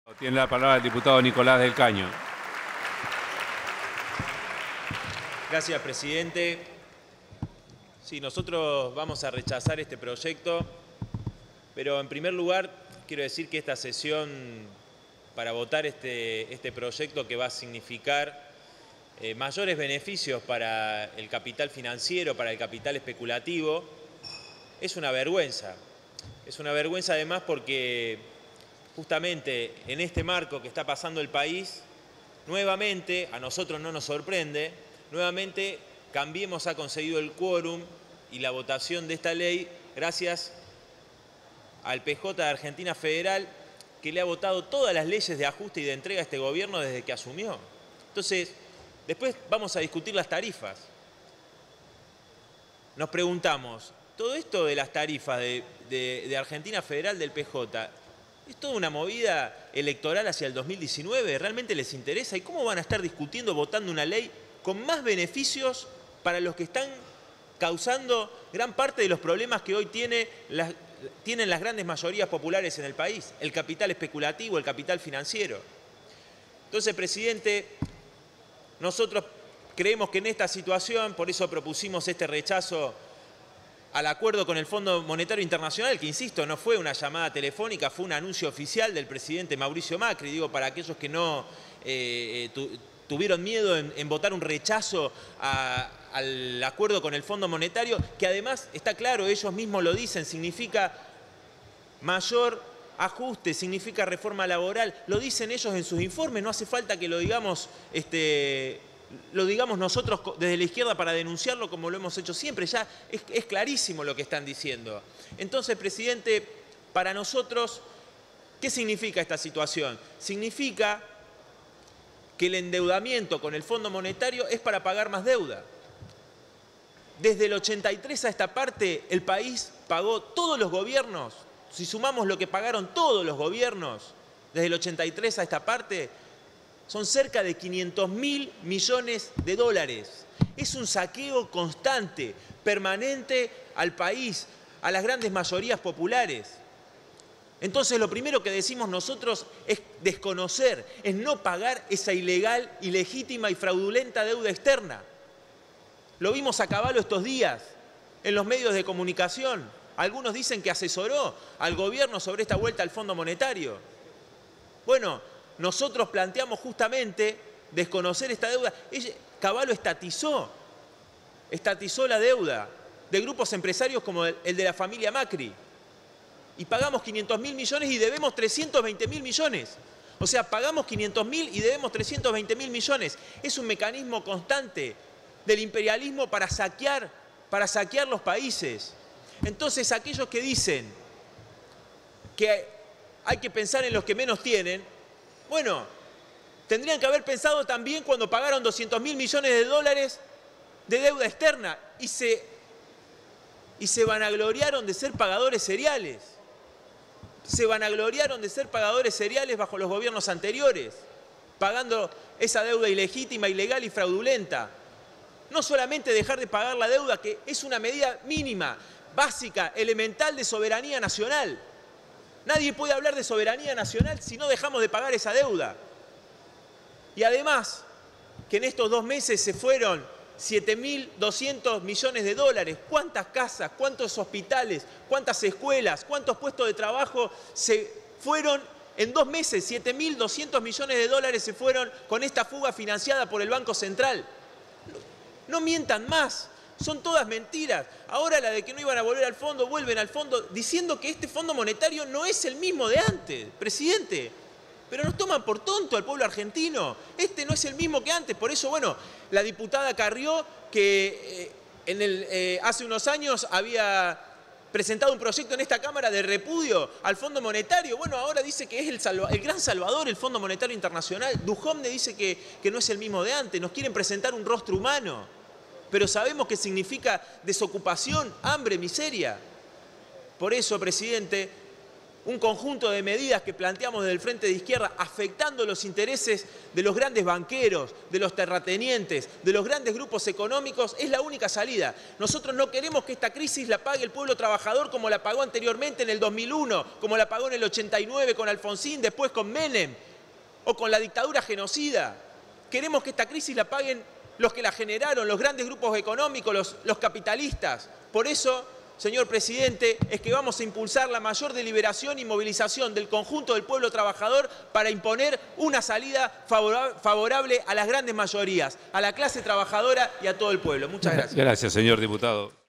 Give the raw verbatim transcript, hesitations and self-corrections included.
Tiene la palabra el diputado Nicolás del Caño. Gracias, presidente. Sí, nosotros vamos a rechazar este proyecto, pero en primer lugar quiero decir que esta sesión para votar este, este proyecto que va a significar eh, mayores beneficios para el capital financiero, para el capital especulativo, es una vergüenza. Es una vergüenza además porque justamente en este marco que está pasando el país, nuevamente, a nosotros no nos sorprende, nuevamente Cambiemos ha conseguido el quórum y la votación de esta ley gracias al P J de Argentina Federal, que le ha votado todas las leyes de ajuste y de entrega a este gobierno desde que asumió. Entonces, después vamos a discutir las tarifas. Nos preguntamos, ¿todo esto de las tarifas de, de, de Argentina Federal del P J es toda una movida electoral hacia el dos mil diecinueve? ¿Realmente les interesa? ¿Y cómo van a estar discutiendo, votando una ley con más beneficios para los que están causando gran parte de los problemas que hoy tiene las, tienen las grandes mayorías populares en el país? El capital especulativo, el capital financiero. Entonces, presidente, nosotros creemos que en esta situación, por eso propusimos este rechazo al acuerdo con el Fondo Monetario Internacional, que, insisto, no fue una llamada telefónica, fue un anuncio oficial del presidente Mauricio Macri, digo, para aquellos que no eh, tu, tuvieron miedo en, en votar un rechazo a, al acuerdo con el Fondo Monetario, que además, está claro, ellos mismos lo dicen, significa mayor ajuste, significa reforma laboral, lo dicen ellos en sus informes, no hace falta que lo digamos, este, lo digamos nosotros desde la izquierda para denunciarlo como lo hemos hecho siempre, ya es, es clarísimo lo que están diciendo. Entonces, presidente, para nosotros, ¿qué significa esta situación? Significa que el endeudamiento con el Fondo Monetario es para pagar más deuda. Desde el ochenta y tres a esta parte, el país pagó, todos los gobiernos, si sumamos lo que pagaron todos los gobiernos, desde el ochenta y tres a esta parte, son cerca de quinientos mil millones de dólares. Es un saqueo constante, permanente al país, a las grandes mayorías populares. Entonces, lo primero que decimos nosotros es desconocer, es no pagar esa ilegal, ilegítima y fraudulenta deuda externa. Lo vimos a caballo estos días en los medios de comunicación. Algunos dicen que asesoró al gobierno sobre esta vuelta al Fondo Monetario. Bueno, nosotros planteamos justamente desconocer esta deuda. Caballo estatizó, estatizó la deuda de grupos empresarios como el de la familia Macri. Y pagamos quinientos mil millones y debemos trescientos veinte mil millones. O sea, pagamos quinientos mil y debemos trescientos veinte mil millones. Es un mecanismo constante del imperialismo para saquear, para saquear los países. Entonces, aquellos que dicen que hay que pensar en los que menos tienen, bueno, tendrían que haber pensado también cuando pagaron doscientos mil millones de dólares de deuda externa y se, y se vanagloriaron de ser pagadores seriales. Se vanagloriaron de ser pagadores seriales bajo los gobiernos anteriores, pagando esa deuda ilegítima, ilegal y fraudulenta. No solamente dejar de pagar la deuda, que es una medida mínima, básica, elemental de soberanía nacional. Nadie puede hablar de soberanía nacional si no dejamos de pagar esa deuda. Y además, que en estos dos meses se fueron siete mil doscientos millones de dólares. ¿Cuántas casas, cuántos hospitales, cuántas escuelas, cuántos puestos de trabajo se fueron en dos meses? siete mil doscientos millones de dólares se fueron con esta fuga financiada por el Banco Central. No mientan más, son todas mentiras. Ahora la de que no iban a volver al fondo, vuelven al fondo, diciendo que este Fondo Monetario no es el mismo de antes, presidente. Pero nos toman por tonto al pueblo argentino. Este no es el mismo que antes. Por eso, bueno, la diputada Carrió, que eh, en el, eh, hace unos años había presentado un proyecto en esta Cámara de repudio al Fondo Monetario, bueno, ahora dice que es el, salva, el gran salvador, el Fondo Monetario Internacional. Duhovne dice que, que no es el mismo de antes. Nos quieren presentar un rostro humano. Pero sabemos que significa desocupación, hambre, miseria. Por eso, presidente, un conjunto de medidas que planteamos desde el Frente de Izquierda afectando los intereses de los grandes banqueros, de los terratenientes, de los grandes grupos económicos, es la única salida. Nosotros no queremos que esta crisis la pague el pueblo trabajador como la pagó anteriormente en el dos mil uno, como la pagó en el ochenta y nueve con Alfonsín, después con Menem o con la dictadura genocida. Queremos que esta crisis la paguen los que la generaron, los grandes grupos económicos, los, los capitalistas. Por eso, señor presidente, es que vamos a impulsar la mayor deliberación y movilización del conjunto del pueblo trabajador para imponer una salida favorable a las grandes mayorías, a la clase trabajadora y a todo el pueblo. Muchas gracias. Gracias, señor diputado.